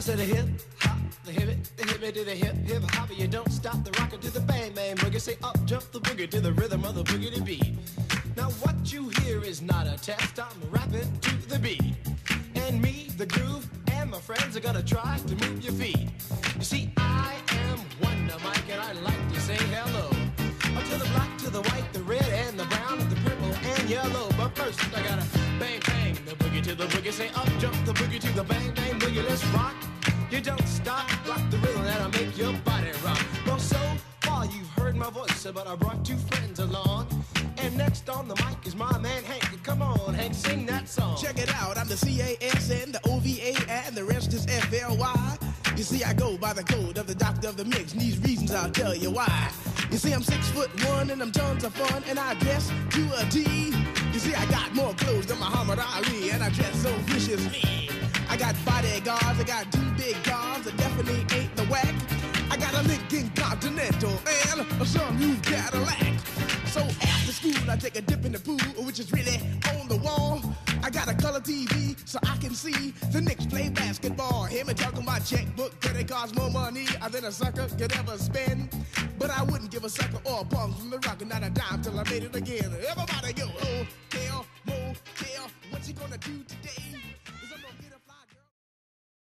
said a hip hop, the hip it to the hip hop. You don't stop the rocker to the bang bang boogie. Say up jump the boogie to the rhythm of the boogie to beat. Now what you hear is not a test. I'm rapping to the beat, and me, the groove, and my friends are gonna try to move your feet. You see, I am Wonder Mike, and I like to say hello to the black, to the white, the red, and the brown, and the purple, and yellow. But first, I gotta bang, bang, the boogie to the boogie. Say up, jump the boogie to the bang, bang, boogie. Let's rock. You don't stop, rock the rhythm that'll make your body rock. Well, so far you've heard my voice, but I brought two friends along. And next on the mic is my man Hank. Come on, Hank, sing that song. Check it out, I'm the CASN, the OVA, and the rest is FLY. You see, I go by the code of the doctor of the mix, and these reasons I'll tell you why. You see, I'm 6'1", and I'm tons of fun, and I dress to a T. You see, I got more clothes than Muhammad Ali, and I dress so viciously. I got bodyguards, I got two big cars, that definitely ain't the whack. I got a Lincoln Continental and a some new Cadillac. So after school, I take a dip in the pool, which is really on the wall. I got a color TV so I can see the Knicks play basketball. Hear me talking my checkbook, cause it costs more money than a sucker could ever spend. But I wouldn't give a sucker or a bum from the rock and not a dime till I made it again. Everybody go, hotel, motel, what you gonna do today?